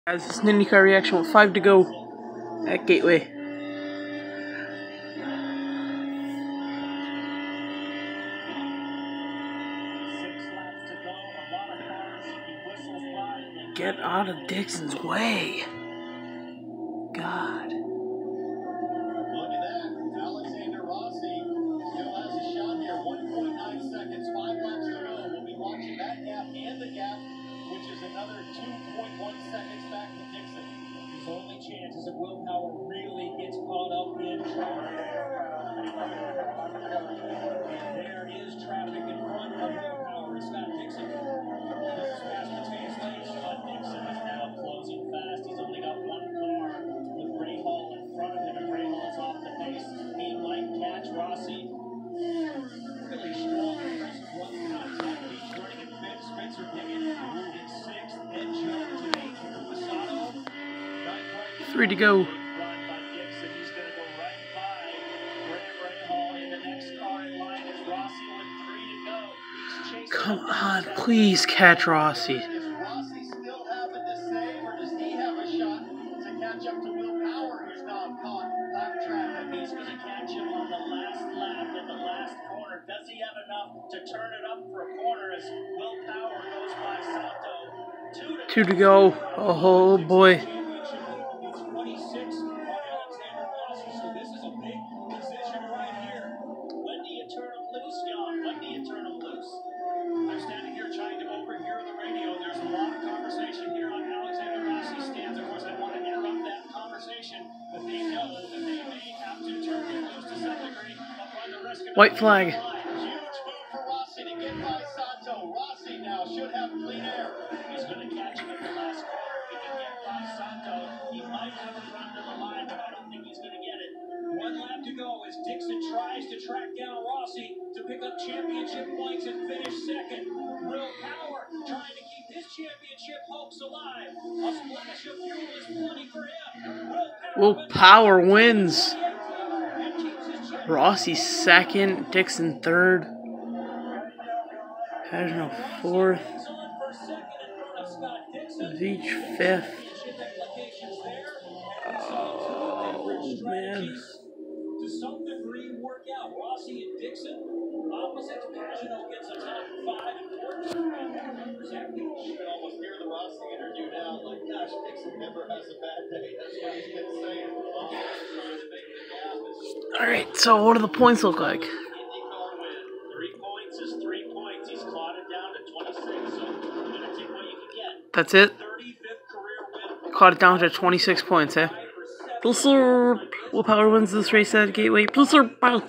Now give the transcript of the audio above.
Guys, it's an IndyCar reaction with 5 to go at Gateway. Get out of Dixon's way. God. Look at that. Alexander Rossi still has a shot here. 1.9 seconds, 5 laps to go. We'll be watching that gap and the gap, which is another 2.1 seconds back to Dixon. His only chance is if Will Power really gets caught up in traffic. And there is traffic in front of Will Power. Scott Dixon. This is past Mateus Lane. Scott Dixon is now closing fast. He's only got one car with Ray Hall in front of him, and Ray Hall is off the pace. He might catch Rossi. Really strong first run contact. He's running in fifth. Spencer Piggott in sixth. Then Jones in eighth. Masato. 3 to go. Run by Dixon. He's going to go right by Graham Rahal in the next car in line as Rossi with 3 to go. He's chasing. Come on, please catch Rossi. Does Rossi still have it to save, or does he have a shot to catch up to Will Power, who's now caught lap traffic? He's going to catch him on the last lap in the last corner. Does he have enough to turn it up for a corner as Will Power goes by Sato? 2 to go. Oh boy. It's 26 on Alexander Rossi, so this is a big position right here. When do you turn him loose, Jan? When do you turn him loose? I'm standing here trying to overhear the radio. There's a lot of conversation here on Alexander Rossi's stands. Of course, I want to interrupt that conversation, but they know that they may have to turn him loose to some degree upon the risk of White flag. huge move for Rossi to get by Sato. Rossi now should have clean air. He's going to catch him at the last corner. If he can get by Sato, he might have a run to the line, but I don't think he's going to get it. 1 lap to go as Dixon tries to track down Rossi to pick up championship points and finish second. Will Power trying to keep his championship hopes alive. A splash of fuel is plenty for him. Will Power wins. Rossi second, Dixon third, Pageant fourth, Veach fifth. Oh man. To some degree work out. Rossi and Dixon, opposites. Pageant gets a top 5 and 4. Should almost hear the Rossi interview now. Like, gosh, Dixon never has a bad day. That's what he's been saying. Trying to make the gap. Alright, so what do the points look like? IndyCar win. 3 points is 3 points. He's clawed it down to 26. So you're going to take what you can get. That's it? 35th career win. Caught it down to 26 points, eh? Will Power wins this race at Gateway. Bye.